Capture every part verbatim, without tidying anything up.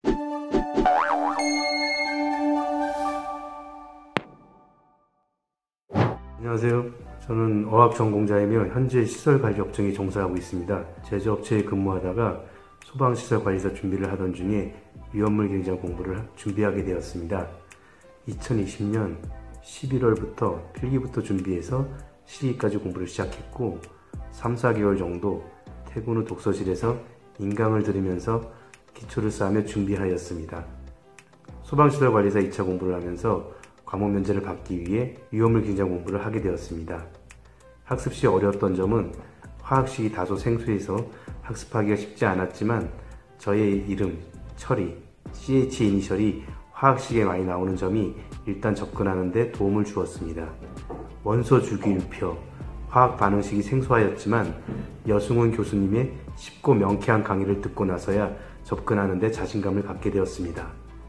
안녕하세요. 저는 어학 전공자이며 현재 시설관리 업종에 종사하고 있습니다. 제조업체에 근무하다가 소방시설관리사 준비를 하던 중에 위험물 경장 공부를 준비하게 되었습니다. 이천이십 년 십일월부터 필기부터 준비해서 실기까지 공부를 시작했고 삼, 사 개월 정도 퇴근 후 독서실에서 인강을 들으면서 기초를 쌓으며 준비하였습니다. 소방시설관리사 이 차 공부를 하면서 과목 면제를 받기 위해 위험물 경장 공부를 하게 되었습니다. 학습 시 어려웠던 점은 화학식이 다소 생소해서 학습하기가 쉽지 않았지만 저의 이름, 철이, 씨에이치 이니셜이 화학식에 많이 나오는 점이 일단 접근하는 데 도움을 주었습니다. 원소 주기율표, 화학 반응식이 생소하였지만 여승훈 교수님의 쉽고 명쾌한 강의를 듣고 나서야 접근하는 데 자신감을 갖게 되었습니다.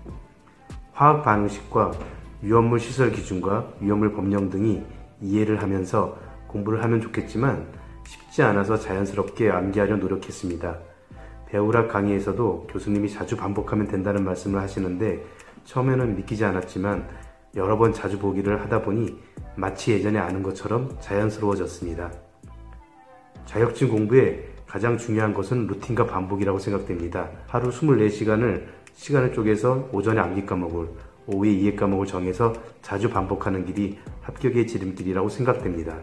화학 반응식과 위험물 시설 기준과 위험물 법령 등이 이해를 하면서 공부를 하면 좋겠지만 쉽지 않아서 자연스럽게 암기하려 노력했습니다. 배우락 강의에서도 교수님이 자주 반복하면 된다는 말씀을 하시는데 처음에는 믿기지 않았지만 여러 번 자주 보기를 하다 보니 마치 예전에 아는 것처럼 자연스러워졌습니다. 자격증 공부에 가장 중요한 것은 루틴과 반복이라고 생각됩니다. 하루 이십사 시간을 시간을 쪼개서 오전에 암기 과목을, 오후에 이해 과목을 정해서 자주 반복하는 길이 합격의 지름길이라고 생각됩니다.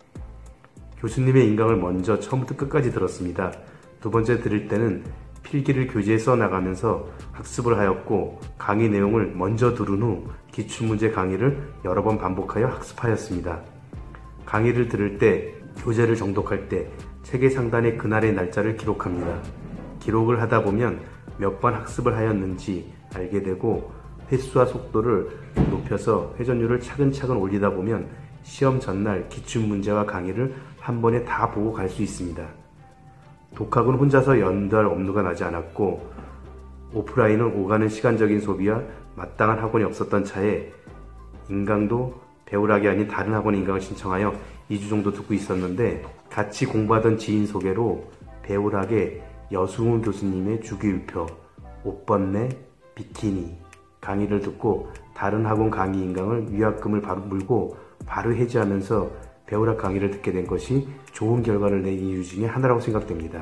교수님의 인강을 먼저 처음부터 끝까지 들었습니다. 두 번째 들을 때는 필기를 교재에 써나가면서 학습을 하였고 강의 내용을 먼저 들은 후 기출문제 강의를 여러 번 반복하여 학습하였습니다. 강의를 들을 때, 교재를 정독할 때 책의 상단에 그날의 날짜를 기록합니다. 기록을 하다 보면 몇 번 학습을 하였는지 알게 되고 횟수와 속도를 높여서 회전율을 차근차근 올리다 보면 시험 전날 기출문제와 강의를 한 번에 다 보고 갈 수 있습니다. 독학은 혼자서 연달 업무가 나지 않았고 오프라인은 오가는 시간적인 소비와 마땅한 학원이 없었던 차에 인강도 배우락이 아닌 다른 학원 인강을 신청하여 이 주 정도 듣고 있었는데 같이 공부하던 지인 소개로 배우락의 여승훈 교수님의 주기율표, 옷벗네, 비키니 강의를 듣고 다른 학원 강의 인강을 위약금을 바로 물고 바로 해지하면서 배우락 강의를 듣게 된 것이 좋은 결과를 낸 이유 중에 하나라고 생각됩니다.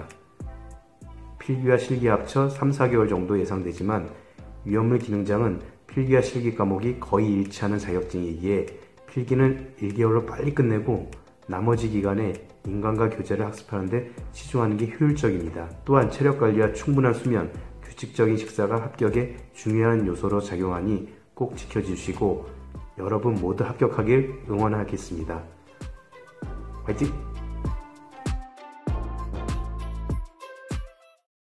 필기와 실기 합쳐 삼, 사 개월 정도 예상되지만 위험물 기능장은 필기와 실기 과목이 거의 일치하는 자격증이기에 필기는 일 개월로 빨리 끝내고 나머지 기간에 인강과 교재를 학습하는 데 치중하는 게 효율적입니다. 또한 체력관리와 충분한 수면, 규칙적인 식사가 합격에 중요한 요소로 작용하니 꼭 지켜주시고 여러분 모두 합격하길 응원하겠습니다. 화이팅!